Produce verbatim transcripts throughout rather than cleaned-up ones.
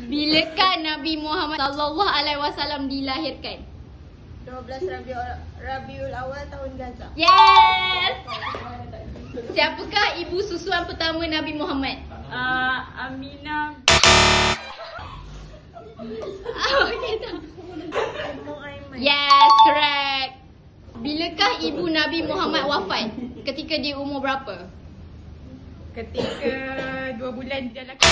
Bilakah Nabi Muhammad sallallahu alaihi wasallam dilahirkan? dua belas Rabiul, Rabiul Awal tahun Gajah. Yes! Siapakah ibu susuan pertama Nabi Muhammad? Uh, Aminah. Oh, kita. Ummu Aiman. Yes, correct. Bilakah ibu Nabi Muhammad wafat? Ketika dia umur berapa? Ketika dua bulan dia dalam.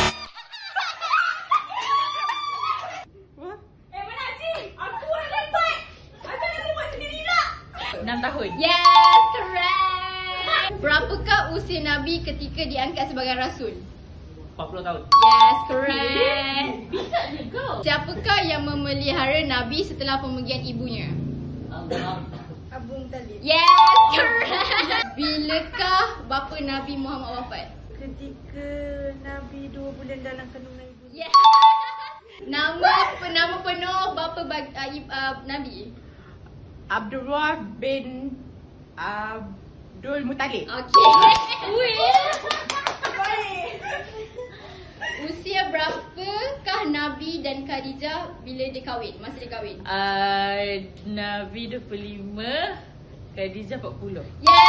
Eh mana Cik? Aku orang dapat. Macam mana buat sendiri tak? enam tahun. Yes, correct. Berapakah usia Nabi ketika diangkat sebagai rasul? empat puluh tahun. Yes, correct. Bisa je kau. Siapakah yang memelihara Nabi setelah pemergian ibunya? Abu Talib. Yes, correct. Bilakah bapa Nabi Muhammad wafat? Ketika Nabi dua bulan dalam kandungan ibu. Yes. Nama nama penuh bapa bag, uh, uh, Nabi? Abdullah bin Abdul Muttalib. Okay. Usia berapakah Nabi dan Khadijah bila dia kahwin? Masa dia kahwin? Uh, Nabi dua puluh lima, Khadijah empat puluh. Yes.